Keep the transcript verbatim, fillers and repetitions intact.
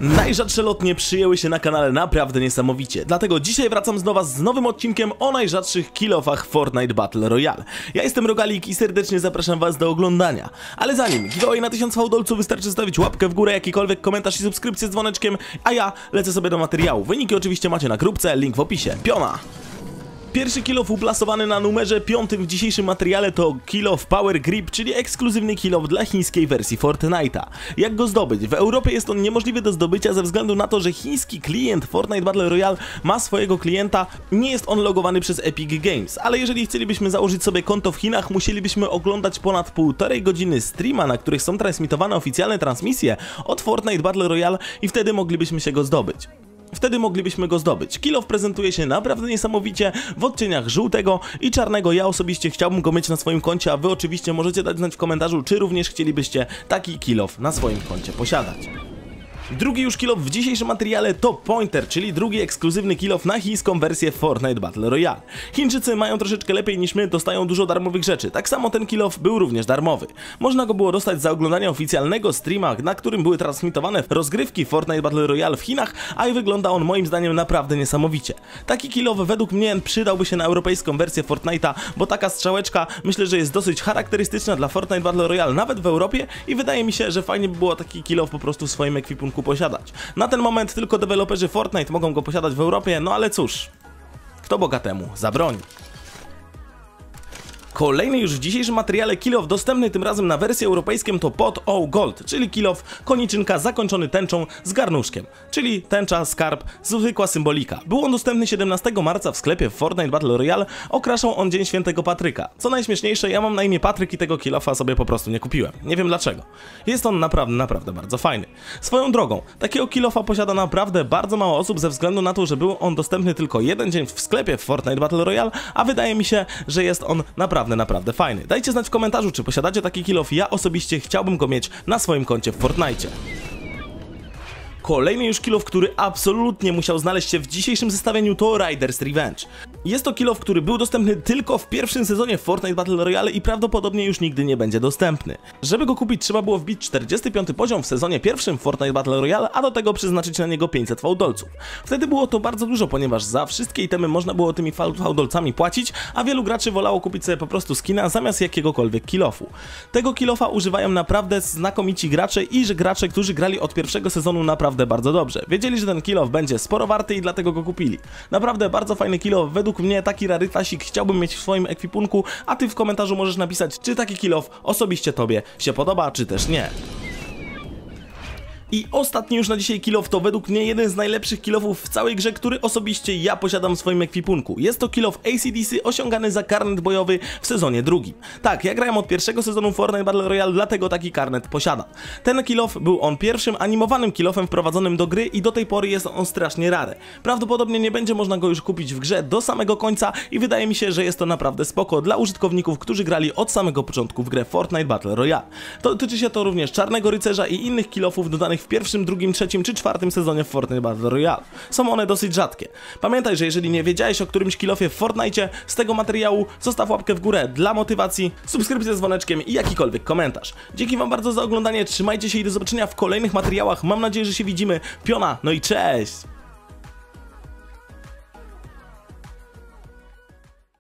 Najrzadsze lotnie przyjęły się na kanale naprawdę niesamowicie, dlatego dzisiaj wracam znowu z nowym odcinkiem o najrzadszych kill-offach Fortnite Battle Royale. Ja jestem Rogalik i serdecznie zapraszam was do oglądania. Ale zanim, giveaway na tysiąc fałdolców, wystarczy zostawić łapkę w górę, jakikolwiek komentarz i subskrypcję z dzwoneczkiem, a ja lecę sobie do materiału. Wyniki oczywiście macie na grupce, link w opisie. Piona! Pierwszy kill-off uplasowany na numerze piątym w dzisiejszym materiale to kill-off Power Grip, czyli ekskluzywny kill-off dla chińskiej wersji Fortnite'a. Jak go zdobyć? W Europie jest on niemożliwy do zdobycia ze względu na to, że chiński klient Fortnite Battle Royale ma swojego klienta, nie jest on logowany przez Epic Games, ale jeżeli chcielibyśmy założyć sobie konto w Chinach, musielibyśmy oglądać ponad półtorej godziny streama, na których są transmitowane oficjalne transmisje od Fortnite Battle Royale i wtedy moglibyśmy się go zdobyć. Wtedy moglibyśmy go zdobyć. Kill-off prezentuje się naprawdę niesamowicie w odcieniach żółtego i czarnego. Ja osobiście chciałbym go mieć na swoim koncie, a wy oczywiście możecie dać znać w komentarzu, czy również chcielibyście taki kill-off na swoim koncie posiadać. Drugi już kill-off w dzisiejszym materiale to Pointer, czyli drugi ekskluzywny kill-off na chińską wersję Fortnite Battle Royale. Chińczycy mają troszeczkę lepiej niż my, dostają dużo darmowych rzeczy. Tak samo ten kill-off był również darmowy. Można go było dostać za oglądanie oficjalnego streama, na którym były transmitowane rozgrywki Fortnite Battle Royale w Chinach, a i wygląda on moim zdaniem naprawdę niesamowicie. Taki kill-off według mnie przydałby się na europejską wersję Fortnite'a, bo taka strzałeczka myślę, że jest dosyć charakterystyczna dla Fortnite Battle Royale nawet w Europie i wydaje mi się, że fajnie by było taki kill-off po prostu w swoim ekwipunku posiadać. Na ten moment tylko deweloperzy Fortnite mogą go posiadać w Europie, no ale cóż, kto bogatemu zabroni. Kolejny już w dzisiejszym materiale kill-off dostępny tym razem na wersję europejską to Pot O Gold, czyli kill-off koniczynka zakończony tęczą z garnuszkiem, czyli tęcza, skarb, zwykła symbolika. Był on dostępny siedemnastego marca w sklepie w Fortnite Battle Royale, okraszał on Dzień Świętego Patryka. Co najśmieszniejsze, ja mam na imię Patryk i tego kill-offa sobie po prostu nie kupiłem. Nie wiem dlaczego. Jest on naprawdę, naprawdę bardzo fajny. Swoją drogą, takiego kill-offa posiada naprawdę bardzo mało osób ze względu na to, że był on dostępny tylko jeden dzień w sklepie w Fortnite Battle Royale, a wydaje mi się, że jest on naprawdę Naprawdę, naprawdę fajny. Dajcie znać w komentarzu, czy posiadacie taki kill-off. Ja osobiście chciałbym go mieć na swoim koncie w Fortnite. Kolejny już kill-off, który absolutnie musiał znaleźć się w dzisiejszym zestawieniu to Riders Revenge. Jest to kill-off, który był dostępny tylko w pierwszym sezonie Fortnite Battle Royale i prawdopodobnie już nigdy nie będzie dostępny. Żeby go kupić, trzeba było wbić czterdziesty piąty poziom w sezonie pierwszym Fortnite Battle Royale, a do tego przeznaczyć na niego pięćset fałdolców. Wtedy było to bardzo dużo, ponieważ za wszystkie itemy można było tymi fałdolcami płacić, a wielu graczy wolało kupić sobie po prostu skina zamiast jakiegokolwiek kill-offu. Tego kill-offa używają naprawdę znakomici gracze i że gracze, którzy grali od pierwszego sezonu naprawdę bardzo dobrze. Wiedzieli, że ten kill-off będzie sporo warty i dlatego go kupili. Naprawdę bardzo fajny kill-off. Według mnie taki rarytasik chciałbym mieć w swoim ekwipunku, a ty w komentarzu możesz napisać, czy taki kill-off osobiście tobie się podoba, czy też nie. I ostatni już na dzisiaj kill-off to według mnie jeden z najlepszych kill-offów w całej grze, który osobiście ja posiadam w swoim ekwipunku. Jest to kill-off A C D C osiągany za karnet bojowy w sezonie drugim. Tak, ja grałem od pierwszego sezonu Fortnite Battle Royale, dlatego taki karnet posiadam. Ten kill-off był on pierwszym animowanym kill-offem wprowadzonym do gry i do tej pory jest on strasznie rary. Prawdopodobnie nie będzie można go już kupić w grze do samego końca i wydaje mi się, że jest to naprawdę spoko dla użytkowników, którzy grali od samego początku w grę Fortnite Battle Royale. To tyczy się to również Czarnego Rycerza i innych kill-offów dodanych w pierwszym, drugim, trzecim czy czwartym sezonie w Fortnite Battle Royale. Są one dosyć rzadkie. Pamiętaj, że jeżeli nie wiedziałeś o którymś kill-offie w Fortnite z tego materiału, zostaw łapkę w górę dla motywacji, subskrypcję z dzwoneczkiem i jakikolwiek komentarz. Dzięki wam bardzo za oglądanie, trzymajcie się i do zobaczenia w kolejnych materiałach. Mam nadzieję, że się widzimy. Piona, no i cześć!